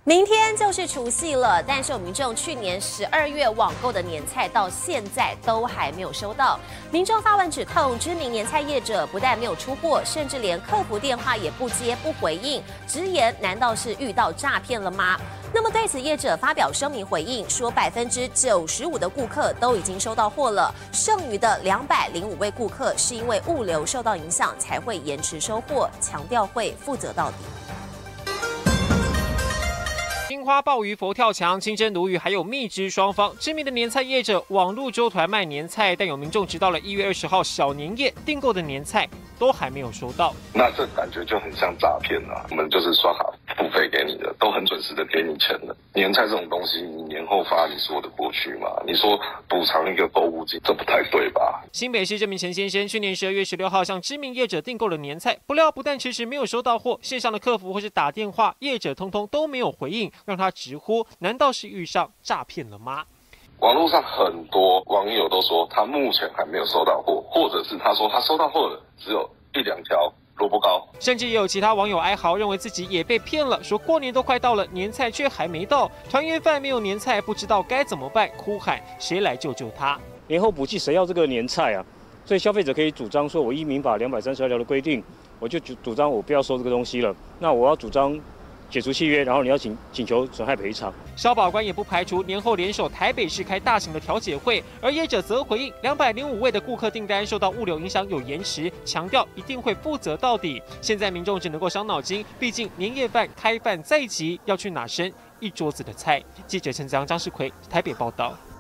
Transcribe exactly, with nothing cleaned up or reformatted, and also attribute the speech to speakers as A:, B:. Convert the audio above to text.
A: 明天就是除夕了，但是有民众去年十二月网购的年菜到现在都还没有收到。民众发文指控知名年菜业者不但没有出货，甚至连客服电话也不接不回应，直言难道是遇到诈骗了吗？那么对此业者发表声明回应说，百分之九十五的顾客都已经收到货了，剩余的两百零五位顾客是因为物流受到影响才会延迟收货，强调会负责到底。
B: 樱花鲍鱼、佛跳墙、清蒸鲈鱼，还有蜜汁双方，知名的年菜业者网络周团卖年菜，但有民众直到了一月二十号小年夜订购的年菜都还没有收到。
C: 那这感觉就很像诈骗啊！我们就是刷卡付费给你的，都很准时的给你钱了。年菜这种东西，你年后发，你说得过去吗？你说补偿一个购物金，这不太对吧？
B: 新北市这名陈先生去年十二月十六号向知名业者订购了年菜，不料不但迟迟没有收到货，线上的客服或是打电话，业者通通都没有回应。 让他直呼，难道是遇上诈骗了吗？
C: 网络上很多网友都说他目前还没有收到货，或者是他说他收到货了，只有一两条萝卜糕。甚
B: 至也有其他网友哀嚎，认为自己也被骗了，说过年都快到了，年菜却还没到，团圆饭没有年菜，不知道该怎么办，哭喊谁来救救他？
D: 年后补季谁要这个年菜啊？所以消费者可以主张说，我依民法两百三十二条的规定，我就主主张我不要收这个东西了。那我要主张 解除契约，然后你要请请求损害赔偿。
B: 消保官也不排除年后联手台北市开大型的调解会，而业者则回应，两百零五位的顾客订单受到物流影响有延迟，强调一定会负责到底。现在民众只能够伤脑筋，毕竟年夜饭开饭在即，要去哪生一桌子的菜？记者陈子阳、张世奎台北报道。